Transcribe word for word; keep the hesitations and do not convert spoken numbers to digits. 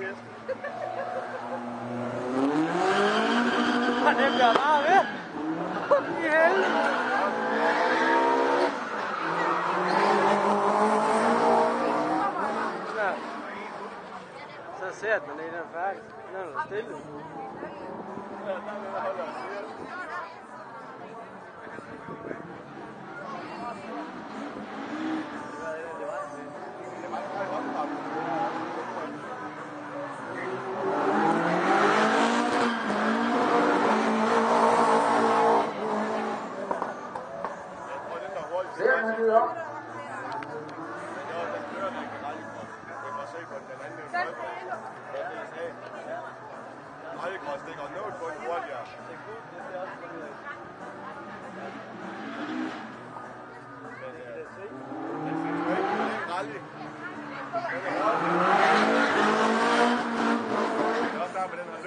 fedt. Og den bliver bare ved. I helvede. Så ser den lige, den er færdig. Den er stille. Ja, der er den, der holder os her. Det var meget opdraget. Ser man det op? Rallycross, det går noget på en hurtigere. Men øh, jeg synes jo ikke, det er en rally. Den er hurtig. Det er også der med den her.